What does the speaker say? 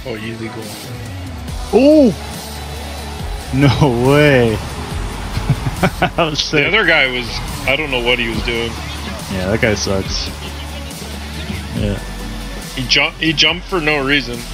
Oh, easy goal. Oh! No way. That was The sick. other guy was, I don't know what he was doing. Yeah, that guy sucks. Yeah. He jumped for no reason.